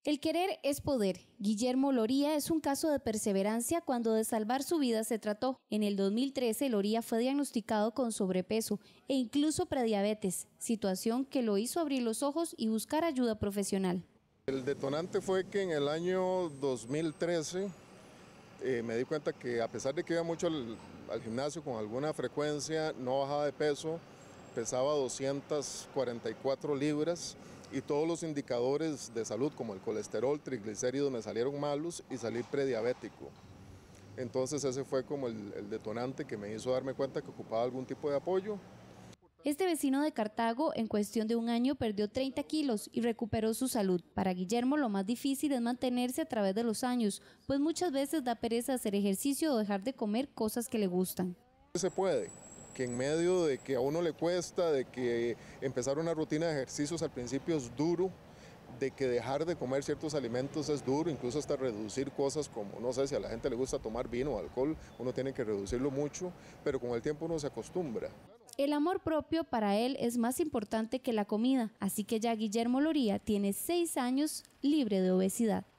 El querer es poder. Guillermo Loría es un caso de perseverancia cuando de salvar su vida se trató. En el 2013, Loría fue diagnosticado con sobrepeso e incluso prediabetes, situación que lo hizo abrir los ojos y buscar ayuda profesional. El detonante fue que en el año 2013 me di cuenta que a pesar de que iba mucho al gimnasio con alguna frecuencia, no bajaba de peso, pesaba 244 libras y todos los indicadores de salud como el colesterol, triglicéridos me salieron malos y salí prediabético. Entonces ese fue como el detonante que me hizo darme cuenta que ocupaba algún tipo de apoyo. Este vecino de Cartago en cuestión de un año perdió 30 kilos y recuperó su salud. Para Guillermo lo más difícil es mantenerse a través de los años, pues muchas veces da pereza hacer ejercicio o dejar de comer cosas que le gustan. Se puede, que en medio de que a uno le cuesta, de que empezar una rutina de ejercicios al principio es duro, de que dejar de comer ciertos alimentos es duro, incluso hasta reducir cosas como, no sé, si a la gente le gusta tomar vino o alcohol, uno tiene que reducirlo mucho, pero con el tiempo uno se acostumbra. El amor propio para él es más importante que la comida, así que ya Guillermo Loría tiene 6 años libre de obesidad.